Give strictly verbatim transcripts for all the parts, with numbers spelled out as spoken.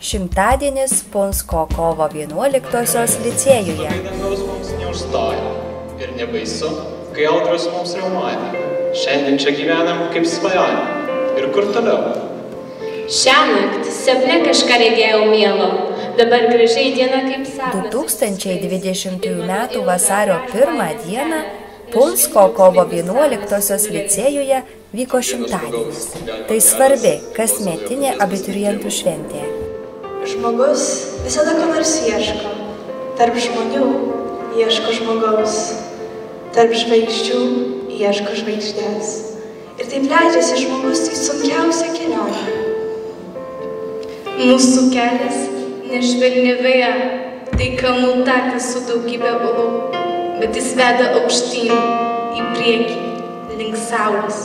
Šimtadienis Punsko kovo vienuoliktosios licėjuje. Dangaus mums neužstoja ir nebaisu, kai audros mums riaumoja. Šiandien čia gyvenam kaip svajonė. Ir kur toliau? Šiąnakt sapne kažką regėjau mielo. Dabar gražiai diena kaip sapnas. du tūkstančiai dvidešimtųjų metų vasario pirmą dieną Punsko kovo vienuoliktosios licėjuje vyko šimtadienis. Tai svarbi kasmetinė abiturientų šventė. Žmogus visada ko nors ieško. Tarp žmonių ieško žmogaus. Tarp žvaigždžių ieško žvaigždės. Ir taip leidžiasi žmogus į sunkiausią kelionę. Mūsų kelias nešvelni veja, tai kalnų takas su daugybė uolų, bet jis veda aukštyn, į priekį, link saulės.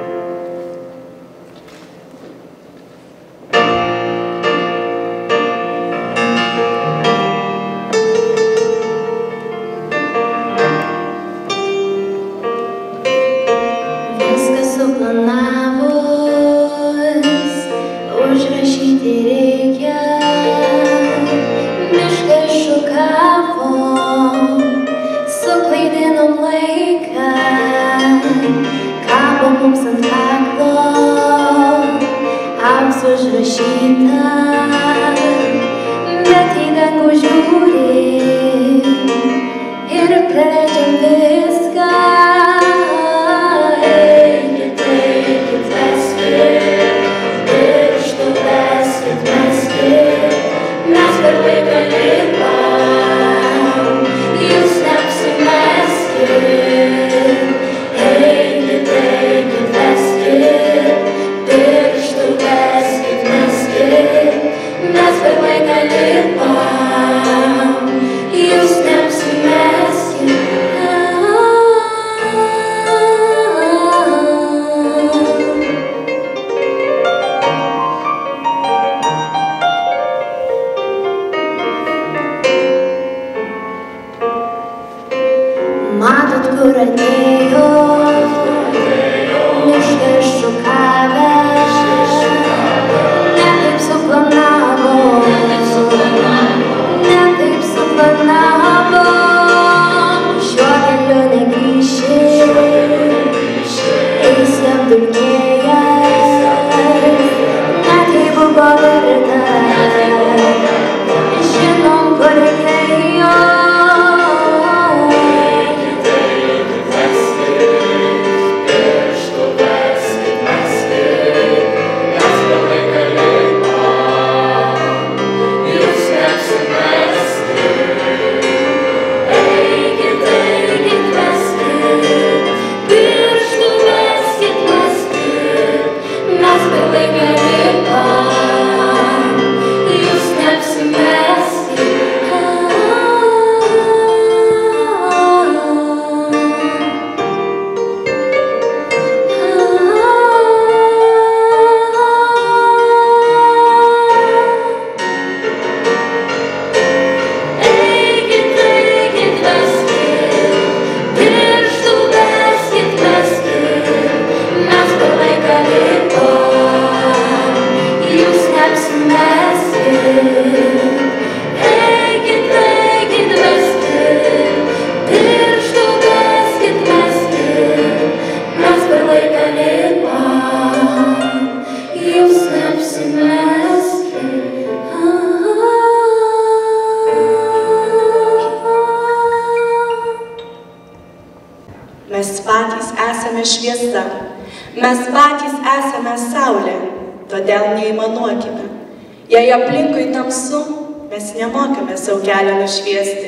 Mes patys esame šviesa, mes patys esame saulė, todėl neįmanuokime. Jei aplinkui tamsu, mes nemokame savo kelio nušviesti.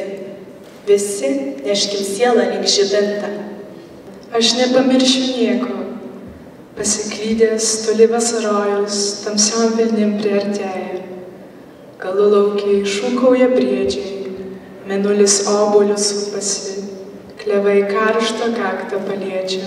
Visi neškim sielą link žibintą. Aš nepamiršiu nieko. Pasiklydęs toli vasarojus, tamsiom vilnim priartėja. Galų laukiai šūkauja briedžiai, mėnulis obuolius supasi, klevai karštą kaktą paliečia.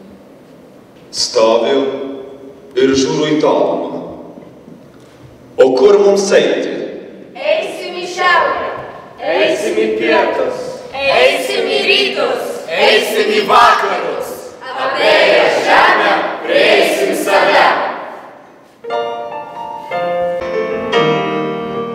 Stoviu ir žiūriu į tolumą. O kur mums eiti? Eisim į šiaurę, Eisim į pietus, eisim į rytus, eisim į vakarus. apėję žemę, prieisim save.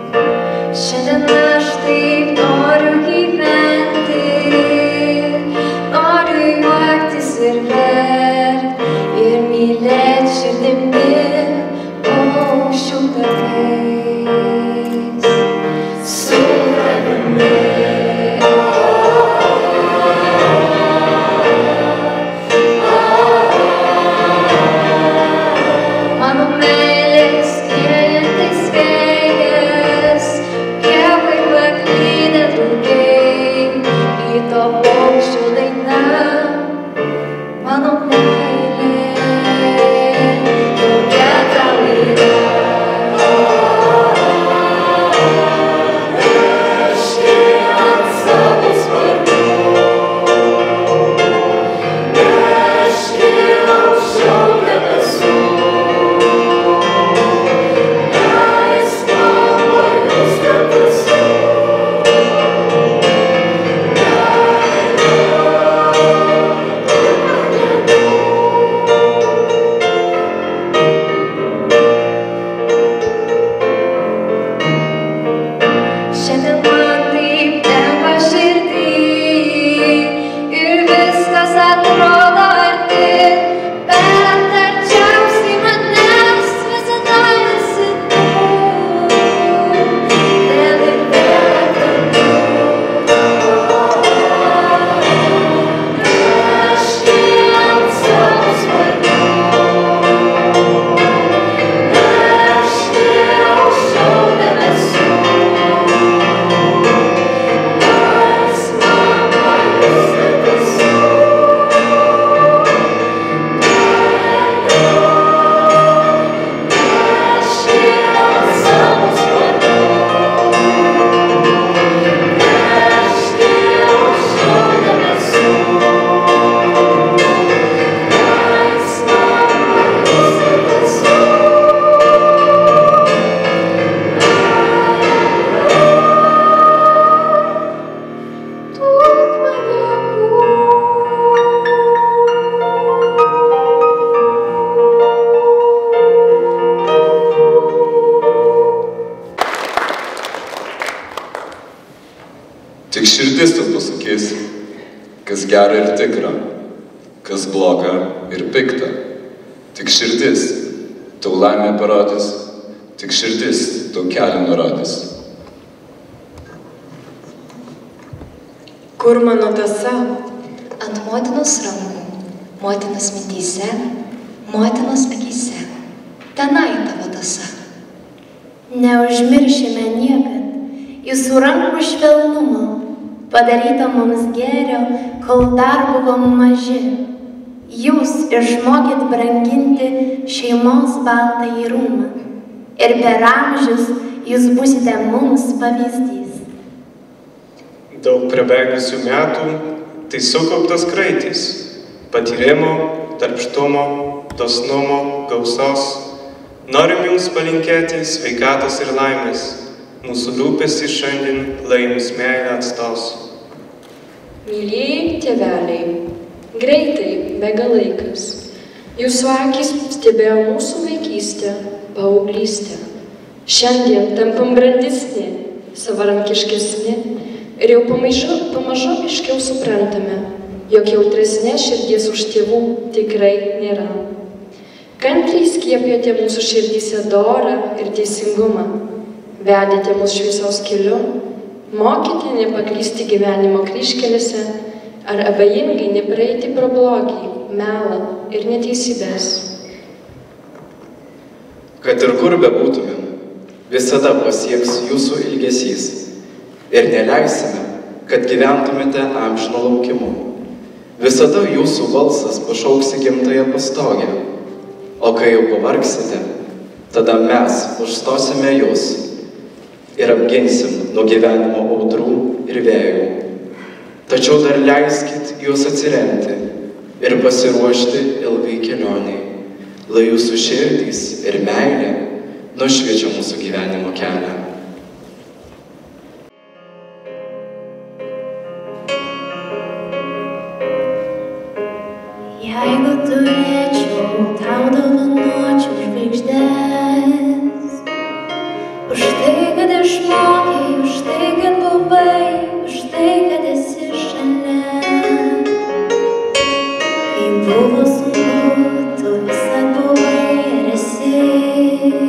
gera ir tikra, kas bloga ir pikta. Tik širdis tau laimę parodys, tik širdis tau kelią nurodys. Kur mano tąsa? Ant motinos rankų, motinos mintyse, motinos akyse. Tenai tavo tąsa. Neužmiršime niekad jūsų rankų švelnumo, padaryto mums gėrio, kol dar buvom maži. Jūs išmokit branginti šeimos baltąjį rūmą ir per amžius jūs būsite mums pavyzdys. Daug prabėgusių metų tai sukauptas kraitis, patyrimo, darbštumo, dosnumo, gausos. Norim jums palinkėti sveikatos ir laimės, mūsų rūpestis šiandien lai jums meilę atstos. Mylėjai tėveliai, greitai bėga laikas. Jūsų akys stebėjo mūsų vaikystę, paauglystę. Šiandien tampam brandesni, savarankiškesni ir jau pamažu, pamažu aiškiau suprantame, jog jautresnė širdies už tėvų tikrai nėra. Kantriai skiepėte mūsų širdyse dorą ir teisingumą, vedėte mūsų šviesos keliu, mokėte nepaklysti gyvenimo kryžkelėse ar abejingai nepraeiti pro blogį, melą ir neteisybės. Kad ir kur bebūtumėm, visada pasieks jūsų ilgesys ir neleisime, kad gyventumėte amžino laukimu. Visada jūsų balsas pašauks į gimtąją pastogę. O kai jau pavargsite, tada mes užstosime jūs ir apginsim nuo gyvenimo audrų ir vėjų. Tačiau dar leiskit jūs atsiremti ir pasiruošti ilgai kelioniai, lai jūsų širdys ir meilė nušviečia mūsų gyvenimo kelią. Jeigu turėčiau, tau dovanočiau žvaigždės. Už tai, kad išmokei, už tai, kad buvai, už tai, kad esi šalia. Kai buvo sunku, tu visad buvai ir esi.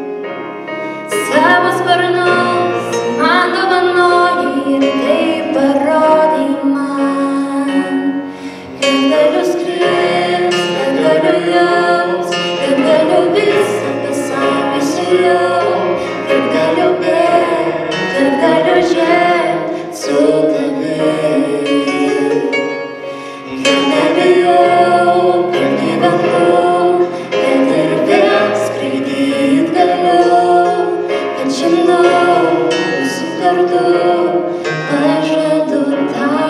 Savo sparnus man dovanojai ir tai parodai man. Kad galiu skrist, kad galiu jaust, kad galiu visą pasaulį sujaust, kad galiu bėgt, kad galiu žengt su tavimi. Kad nebijau, kad gyvenu, kad ir vėl skraidyt galiu, kad žinau, su kartu pažadu tau.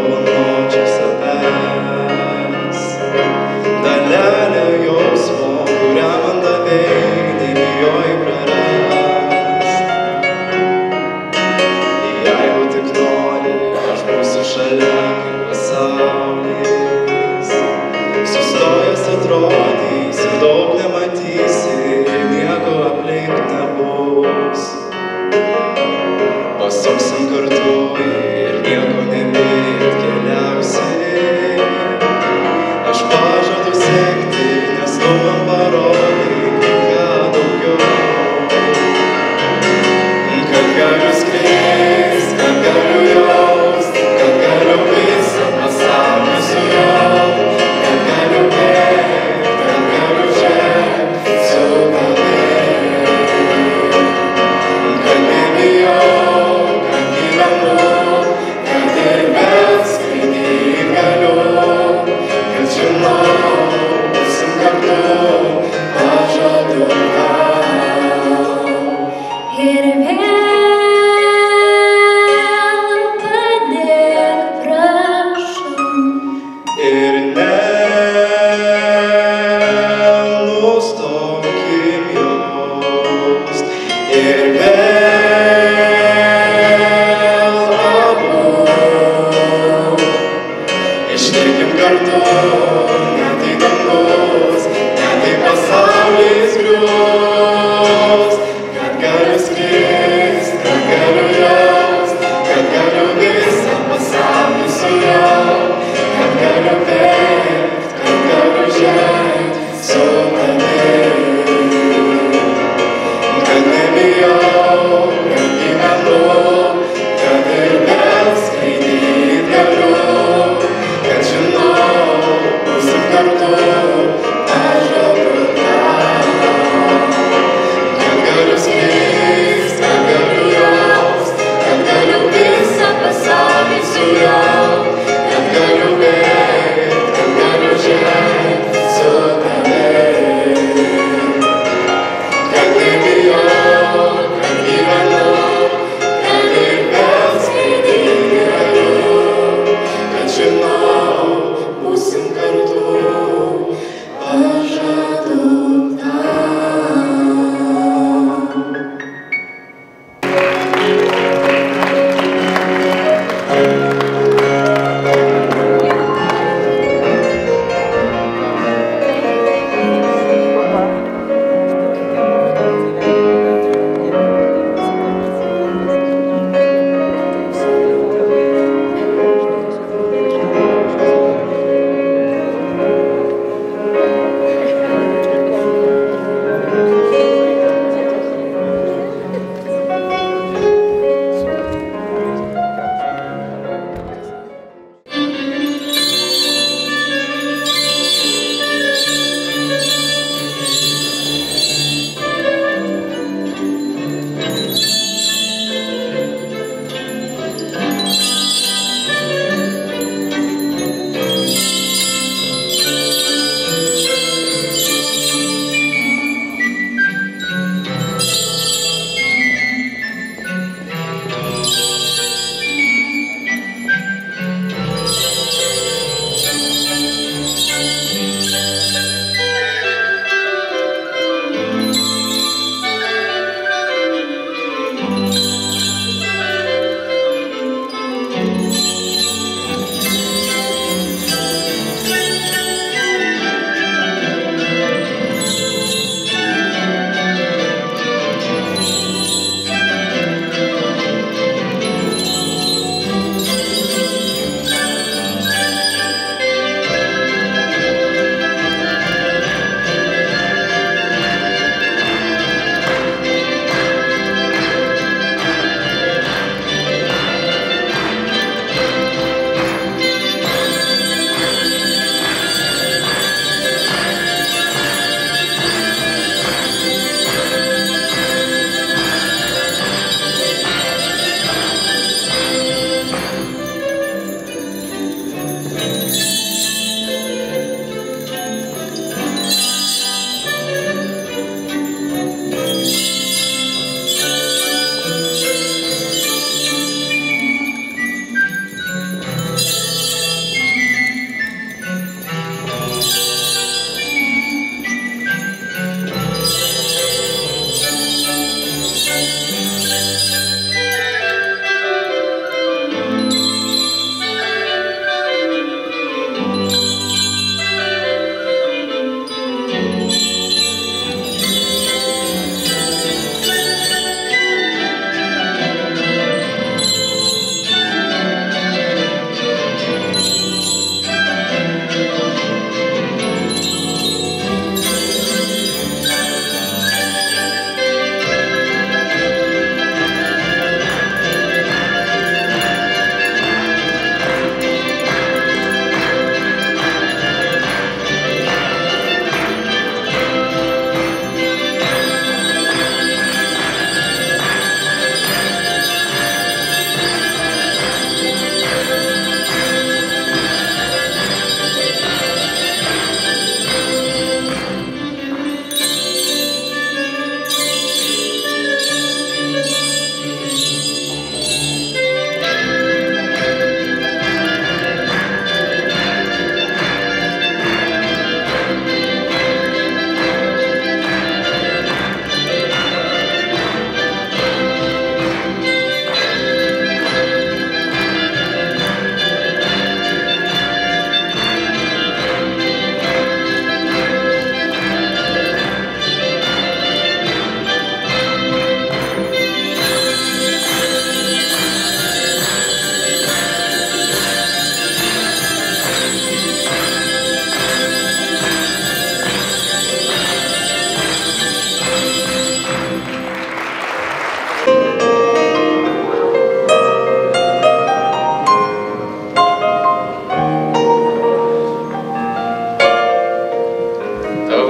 Dalelė jausmo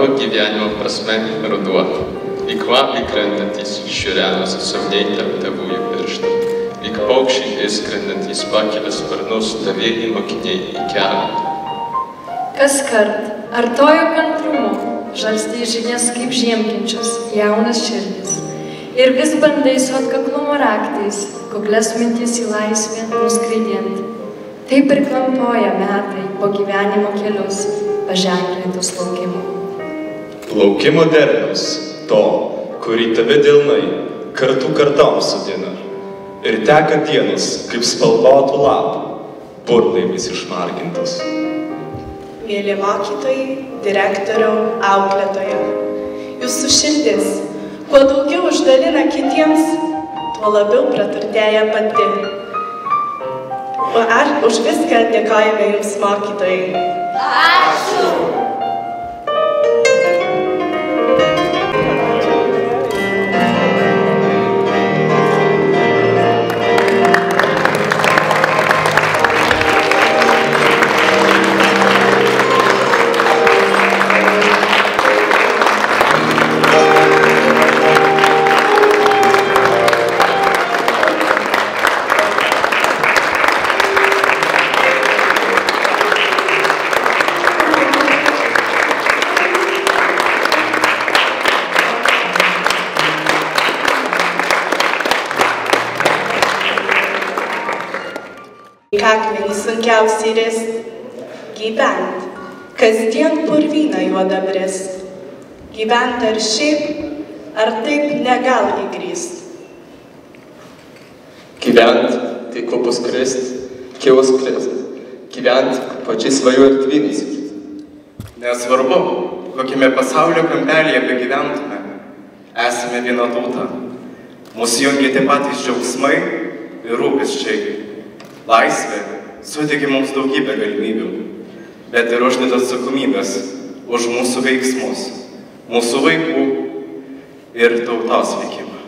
tavo gyvenimo prasme ruduo. Lyg kvapai krentantys šiurenos samdėjai tavųjų pirštų. Lyg paukščiai įskrendantys pakelia sparnus tavieji mokiniai į kelią. Kas kart, artojo kantrumo, žalstai žinias kaip žiemkenčius, jaunas širdis. Ir vis bandai su atkaklumo raktais, kuklias mintis į laisvę nuskraidinti. Taip ir klampoja metai po gyvenimo kelius, paženklintus laukimo. Laukimo derliaus, to, kurį tave delnai kartų kartoms sudina. Ir teka dienos, kaip spalvotų lapų, burlaivis išmargintos. Mėly mokytojai, direktoriau, auklėtoja, jūsų širdis, kuo daugiau uždalina kitiems, tuo labiau praturtėja pati. O ar už viską dėkojame jums, mokytojai. Ačiū! Akmenį sunkiausiai rist, gyvent, kasdien purvyną juodą brist. Gyvent ar šiaip, ar taip negal įgrįst. Gyvent, tai kvapus krist, kilus krist. Gyvent, pačiai svajų erdvynys. Nesvarbu, kokiame pasaulio kampelėje begyventume, esame viena tauta. Mūsų jungia tie patys džiaugsmai ir rūpesčiai. Laisvė suteikia mums daugybę galimybių, bet ir uždeda atsakomybės už mūsų veiksmus, mūsų vaikų ir tautos likimą.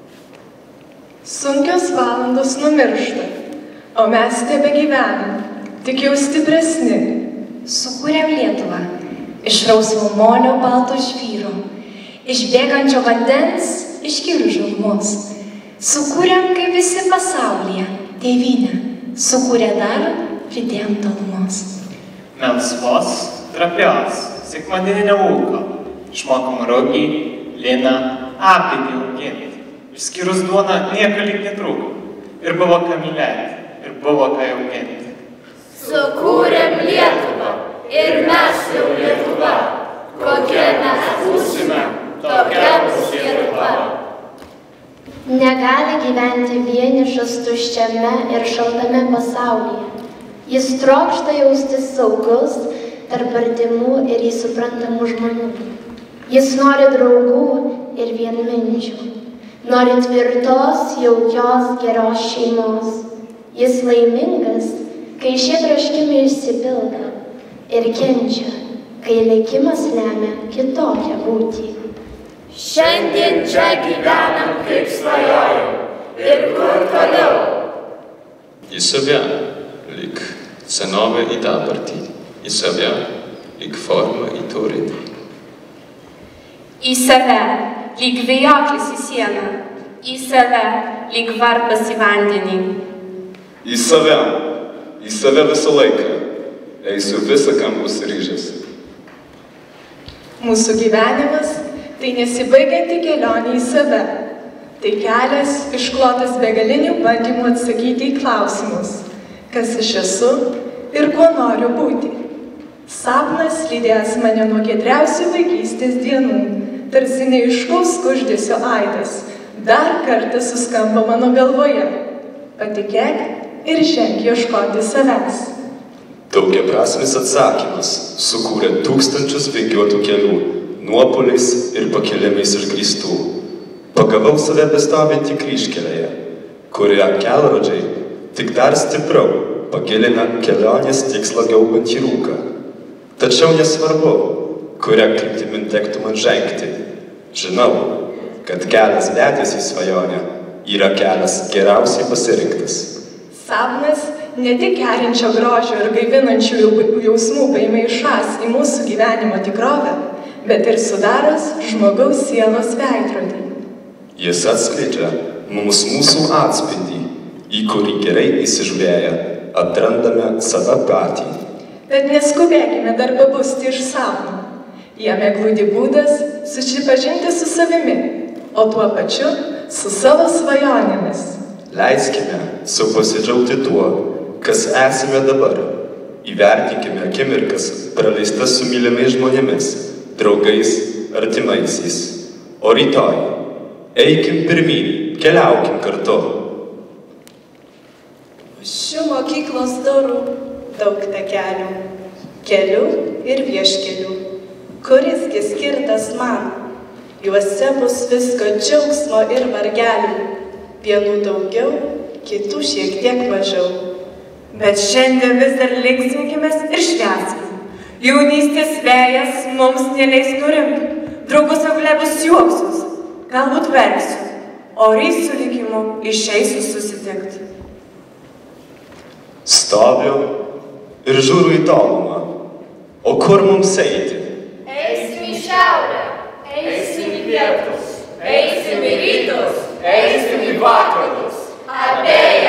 Sunkios valandos numiršta, o mes tebegyvenam, tik jau stipresni. Sukūrėm Lietuvą iš rausvo molio balto žvyro, iš bėgančio vandens iškilių žalumos. Sukūrėm kaip visi pasaulyje tėvynę. Sukūrė dar pridėjom tolumos. Melsvos, trapios, sekmadieninio ūko, išmokom rugį, liną, apėdį auginti. Išskyrus duoną nieko lyg netrūko. Ir buvo ką mylėti, ir buvo ką auginti. Sukūrėm Lietuvą ir mes jau Lietuva. Kokia mes būsime, tokia bus Lietuva. Negali gyventi vienišas tuščiame ir šaltame pasaulyje. Jis trokšta jaustis saugus tarp artimų ir jį suprantamų žmonių. Jis nori draugų ir vienminčių. Nori tvirtos, jaukios, geros šeimos. Jis laimingas, kai šie troškimai išsipildo. Ir kenčia, kai likimas lemia kitokią būtį. Šiandien čia gyvenam, kaip svajojau, ir kur toliau. Į save, lyg senovė į dabartį, į save, lyg forma į turinį. Į save, lyg vėjoklis į sieną, į save, lyg varpas į vandenį. Į save, į save visą laiką, eisiu visą kam pasiryžęs. Mūsų gyvenimas tai nesibaigianti kelionė į save. Tai kelias išklotas begalinių bandymų atsakyti į klausimus, kas aš esu ir kuo noriu būti. Sapnas lydės mane nuo giedriausių vaikystės dienų, tarsi neaiškaus kuždesio aidas, dar kartą suskamba mano galvoje. Patikėk ir ženk ieškoti savęs. Daugiaprasmis atsakymas sukūrė tūkstančius vingiuotų kelių, nuopuoliais ir pakilimais išgrįstų. Pagavau save bestovintį kryžkelėje, kurioje kelrodžiai tik dar stipriau pagilina kelionės tikslą gaubantį rūką. Tačiau nesvarbu, kuria kryptimi tektų man žengti. Žinau, kad kelias vedęs į svajonę yra kelias geriausiai pasirinktas. Sapnas ne tik keliančio grožio ir gaivinančių jausmų paėmė išas į mūsų gyvenimo tikrovę, bet ir sudaros žmogaus sielos veidrodį. Jis atskleidžia mums mūsų atspindį, į kurį gerai įsižiūrėję atrandame save patį. Bet neskubėkime dar pabusti iš sapno. Jame glūdi būdas susipažinti su savimi, o tuo pačiu su savo svajonėmis. Leiskime sau pasidžiaugti tuo, kas esame dabar. Įvertinkime akimirkas praleistas su mylimais žmonėmis, draugais, artimaisiais. O rytoj eikim pirmyn, keliaukim kartu. Už šių mokyklos durų daug takelių, kelių ir vieškelių. Kurisgi skirtas man, juose bus visko džiaugsmo ir vargelių, vienų daugiau, kitų šiek tiek mažiau. Bet šiandien vis dar linksminkimės ir švęskim. Jaunystės vėjas mums neleis nurimti, draugus apglebus juoksus, galbūt verksiu, o ryt su likimu išeisiu susitikti. Stoviu ir žiūriu į tolumą, o kur mums eiti? Eisim į šiaurę, eisim į pietus, eisim į rytus, eisim į vakarus. Abeji